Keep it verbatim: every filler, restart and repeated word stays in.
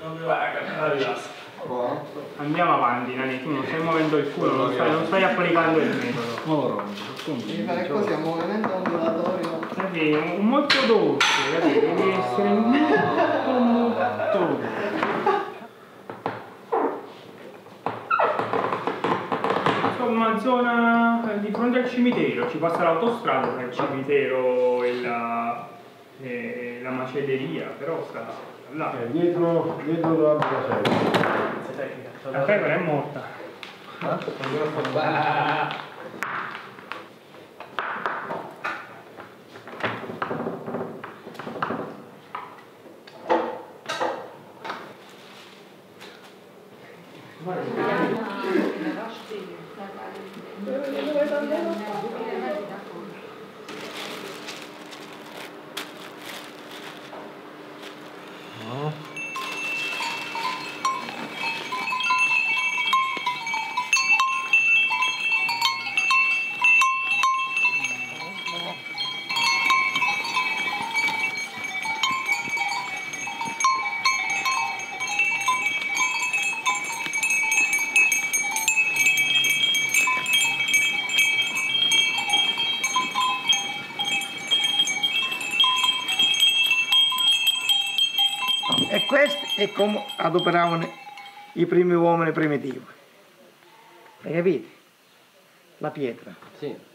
Allora, andiamo avanti, Nani, tu non stai muovendo il culo, non stai, non stai applicando il metodo. devi fare così, a movimento ondulatorio. Capi? Un molto dolce, capi? Devi essere molto molto dolce. Insomma, zona di fronte al cimitero, ci passa l'autostrada tra il cimitero e la, e la macelleria, però sta là. Eh, dietro, dietro dove abita la La pecora è morta. Eh? E questo è come adoperavano i primi uomini primitivi. Hai capito? La pietra. Sì.